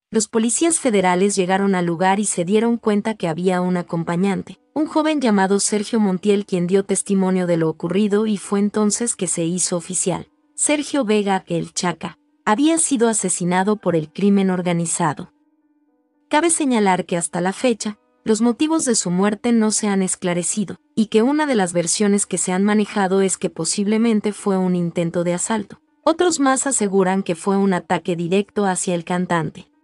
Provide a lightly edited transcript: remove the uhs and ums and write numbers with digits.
Los policías federales llegaron al lugar y se dieron cuenta que había un acompañante, un joven llamado Sergio Montiel, quien dio testimonio de lo ocurrido, y fue entonces que se hizo oficial. Sergio Vega, el Chaca, había sido asesinado por el crimen organizado. Cabe señalar que hasta la fecha, los motivos de su muerte no se han esclarecido, y que una de las versiones que se han manejado es que posiblemente fue un intento de asalto. Otros más aseguran que fue un ataque directo hacia el cantante.